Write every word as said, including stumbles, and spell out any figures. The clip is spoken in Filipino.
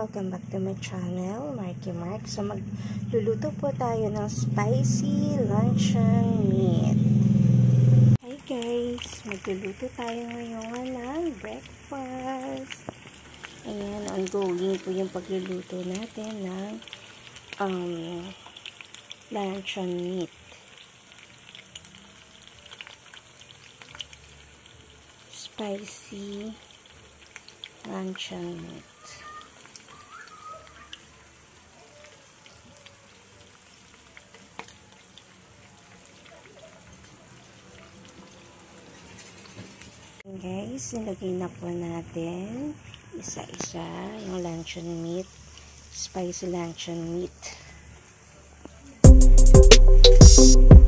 Welcome back to my channel, Marky Mark. So magluluto po tayo ng spicy luncheon meat. Hi guys, magluluto tayo ngayon ng breakfast. Ayan, ongoing po yung pagluluto natin ng um, luncheon meat. Spicy luncheon meat. Guys, nilagay na po natin isa-isa yung luncheon meat, spicy luncheon meat.